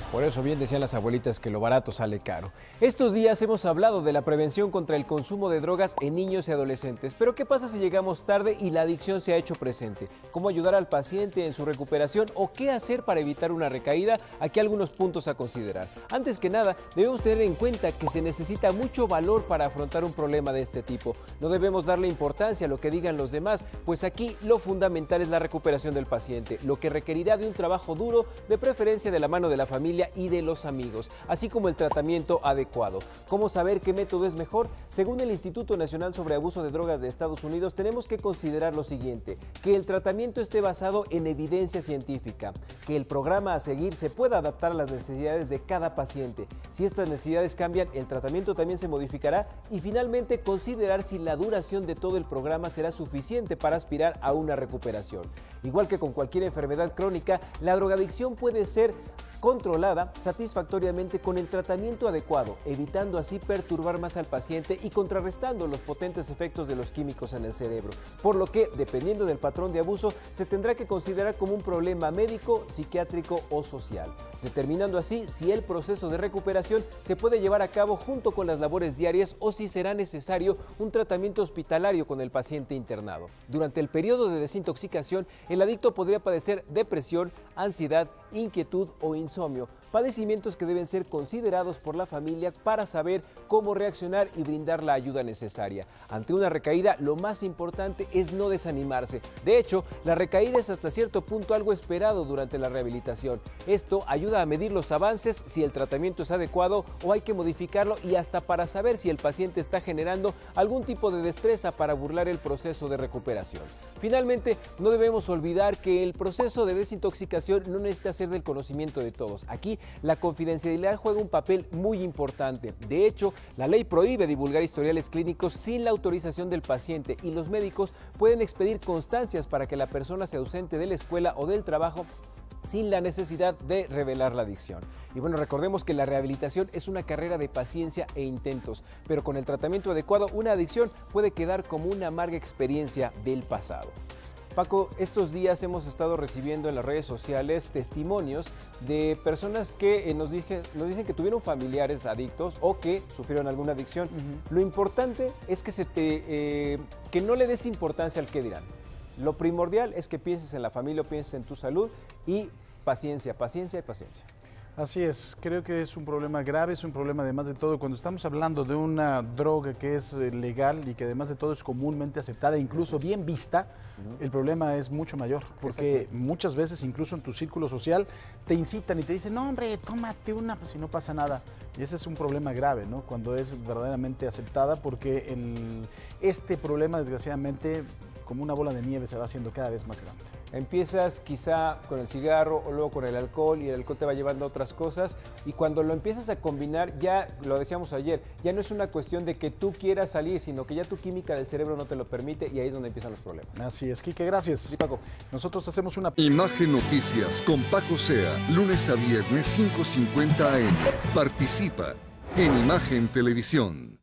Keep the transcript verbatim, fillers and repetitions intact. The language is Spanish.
Por eso bien decían las abuelitas que lo barato sale caro. Estos días hemos hablado de la prevención contra el consumo de drogas en niños y adolescentes. Pero ¿qué pasa si llegamos tarde y la adicción se ha hecho presente? ¿Cómo ayudar al paciente en su recuperación o qué hacer para evitar una recaída? Aquí algunos puntos a considerar. Antes que nada, debemos tener en cuenta que se necesita mucho valor para afrontar un problema de este tipo. No debemos darle importancia a lo que digan los demás, pues aquí lo fundamental es la recuperación del paciente, lo que requerirá de un trabajo duro, de preferencia de la mano de la familia y de los amigos, así como el tratamiento adecuado. ¿Cómo saber qué método es mejor? Según el Instituto Nacional sobre Abuso de Drogas de Estados Unidos, tenemos que considerar lo siguiente: que el tratamiento esté basado en evidencia científica, que el programa a seguir se pueda adaptar a las necesidades de cada paciente. Si estas necesidades cambian, el tratamiento también se modificará, y finalmente considerar si la duración de todo el programa será suficiente para aspirar a una recuperación. Igual que con cualquier enfermedad crónica, la drogadicción puede ser controlada satisfactoriamente con el tratamiento adecuado, evitando así perturbar más al paciente y contrarrestando los potentes efectos de los químicos en el cerebro. Por lo que, dependiendo del patrón de abuso, se tendrá que considerar como un problema médico, psiquiátrico o social, determinando así si el proceso de recuperación se puede llevar a cabo junto con las labores diarias o si será necesario un tratamiento hospitalario con el paciente internado. Durante el periodo de desintoxicación, el adicto podría padecer depresión, ansiedad, inquietud o insomnio, padecimientos que deben ser considerados por la familia para saber cómo reaccionar y brindar la ayuda necesaria. Ante una recaída, lo más importante es no desanimarse. De hecho, la recaída es hasta cierto punto algo esperado durante la rehabilitación. Esto ayuda a medir los avances, si el tratamiento es adecuado o hay que modificarlo, y hasta para saber si el paciente está generando algún tipo de destreza para burlar el proceso de recuperación. Finalmente, no debemos olvidar que el proceso de desintoxicación no necesita ser del conocimiento de todos. Aquí la confidencialidad juega un papel muy importante. De hecho, la ley prohíbe divulgar historiales clínicos sin la autorización del paciente, y los médicos pueden expedir constancias para que la persona se ausente de la escuela o del trabajo sin la necesidad de revelar la adicción. Y bueno, recordemos que la rehabilitación es una carrera de paciencia e intentos, pero con el tratamiento adecuado, una adicción puede quedar como una amarga experiencia del pasado. Paco, estos días hemos estado recibiendo en las redes sociales testimonios de personas que eh, nos, dije, nos dicen que tuvieron familiares adictos o que sufrieron alguna adicción. Uh-huh. Lo importante es que, se te, eh, que no le des importancia al qué dirán. Lo primordial es que pienses en la familia, pienses en tu salud y paciencia, paciencia y paciencia. Así es, creo que es un problema grave, es un problema además de todo, cuando estamos hablando de una droga que es legal y que además de todo es comúnmente aceptada, incluso bien vista, uh-huh. El problema es mucho mayor, porque Exacto. muchas veces incluso en tu círculo social te incitan y te dicen, no hombre, tómate una, pues si no pasa nada. Y ese es un problema grave, ¿no? Cuando es verdaderamente aceptada, porque el, este problema desgraciadamente, como una bola de nieve, se va haciendo cada vez más grande. Empiezas quizá con el cigarro o luego con el alcohol, y el alcohol te va llevando a otras cosas, y cuando lo empiezas a combinar, ya lo decíamos ayer, ya no es una cuestión de que tú quieras salir, sino que ya tu química del cerebro no te lo permite, y ahí es donde empiezan los problemas. Así es, Quique, gracias. Sí, Paco. Nosotros hacemos una... Imagen Noticias con Paco Sea, lunes a viernes cinco cincuenta a eme. Participa en Imagen Televisión.